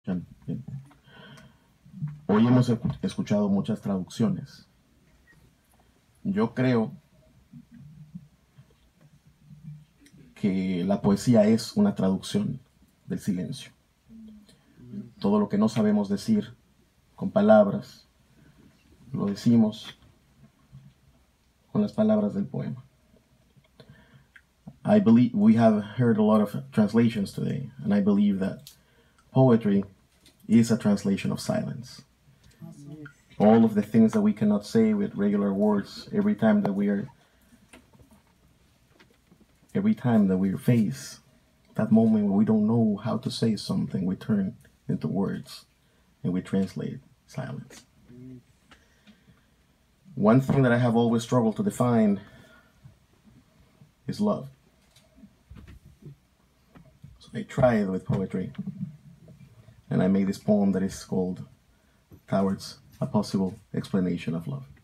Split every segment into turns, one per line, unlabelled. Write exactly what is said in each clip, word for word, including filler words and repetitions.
Hoy hemos escuchado muchas traducciones. Yo creo que la poesía es una traducción del silencio. Todo lo que no sabemos decir con palabras, lo decimos con las palabras del poema. I believe we have heard a lot of translations today, and I believe that poetry is a translation of silence. All of the things that we cannot say with regular words, every time that we are, every time that we face that moment where we don't know how to say something, we turn into words and we translate silence. One thing that I have always struggled to define is love. So I tried with poetry, and I made this poem that is called Towards a Possible Explanation of Love.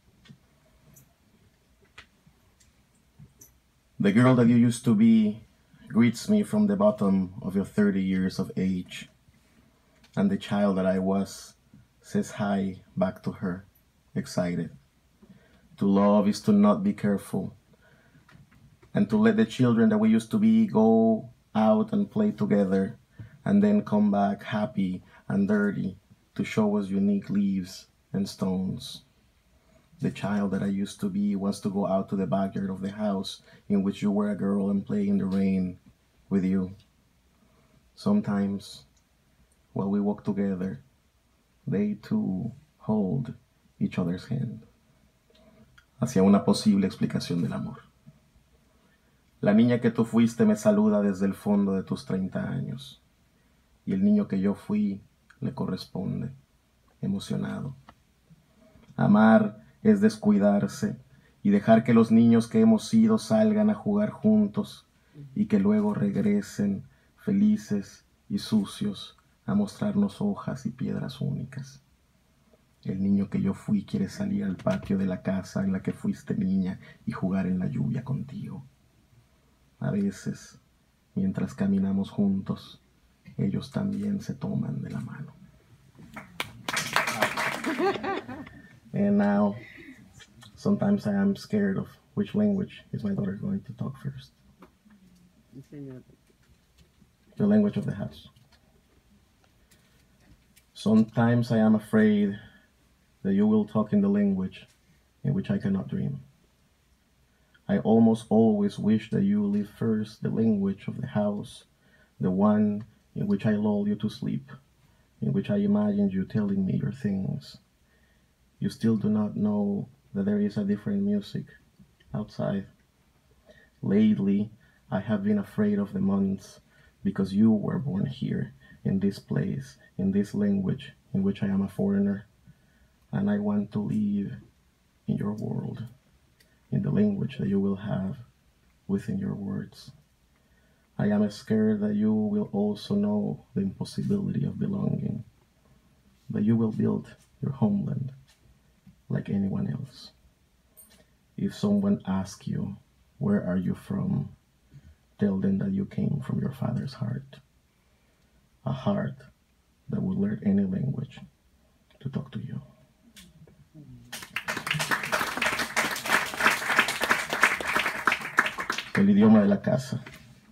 The girl that you used to be greets me from the bottom of your thirty years of age, and the child that I was says hi back to her, excited. To love is to not be careful, and to let the children that we used to be go out and play together, and then come back happy and dirty to show us unique leaves and stones. The child that I used to be wants to go out to the backyard of the house in which you were a girl and play in the rain with you. Sometimes, while we walk together, they too hold each other's hand. Hacia una posible explicación del amor. La niña que tú fuiste me saluda desde el fondo de tus treinta años, y el niño que yo fui le corresponde, emocionado. Amar es descuidarse y dejar que los niños que hemos sido salgan a jugar juntos y que luego regresen felices y sucios a mostrarnos hojas y piedras únicas. El niño que yo fui quiere salir al patio de la casa en la que fuiste niña y jugar en la lluvia contigo. A veces, mientras caminamos juntos, ellos también se toman de la mano. And now, sometimes I am scared of which language is my daughter going to talk first. The language of the house. Sometimes I am afraid that you will talk in the language in which I cannot dream. I almost always wish that you leave first the language of the house, the one in which I lull you to sleep, in which I imagined you telling me your things. You still do not know that there is a different music outside. Lately, I have been afraid of the months because you were born here, in this place, in this language in which I am a foreigner, and I want to live in your world, in the language that you will have within your words. I am scared that you will also know the impossibility of belonging, that you will build your homeland like anyone else. If someone asks you, where are you from? Tell them that you came from your father's heart, a heart that would learn any language to talk to you. El idioma de la casa.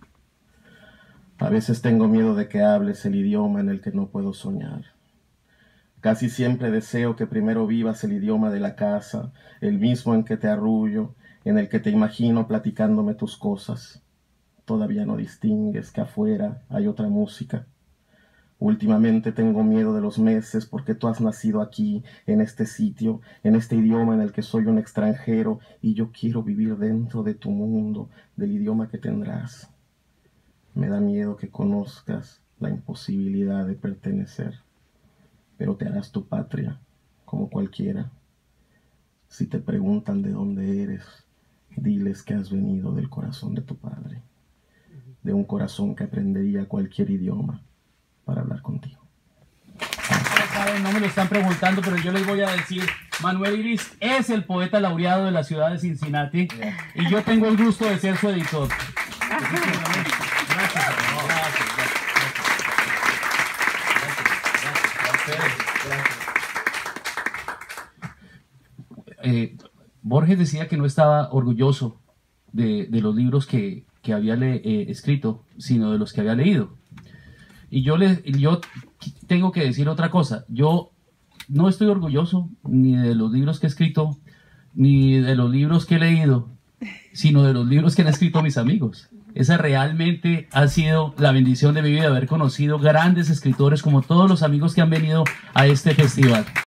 A veces tengo miedo de que hables el idioma en el que no puedo soñar. Casi siempre deseo que primero vivas el idioma de la casa, el mismo en que te arrullo, en el que te imagino platicándome tus cosas. Todavía no distingues que afuera hay otra música. Últimamente tengo miedo de los meses porque tú has nacido aquí, en este sitio, en este idioma en el que soy un extranjero y yo quiero vivir dentro de tu mundo, del idioma que tendrás. Me da miedo que conozcas la imposibilidad de pertenecer, pero te harás tu patria como cualquiera. Si te preguntan de dónde eres, diles que has venido del corazón de tu padre, de un corazón que aprendería cualquier idioma para hablar contigo.
Saben, no me lo están preguntando, pero yo les voy a decir, Manuel Iris es el poeta laureado de la ciudad de Cincinnati, yeah. Y yo tengo el gusto de ser su editor. Gracias, gracias, gracias, gracias. Eh, Borges decía que no estaba orgulloso de, de los libros que, que había le, eh, escrito, sino de los que había leído. Y yo, le, yo tengo que decir otra cosa. Yo no estoy orgulloso ni de los libros que he escrito, ni de los libros que he leído, sino de los libros que han escrito mis amigos. Esa realmente ha sido la bendición de mi vida, haber conocido grandes escritores como todos los amigos que han venido a este festival.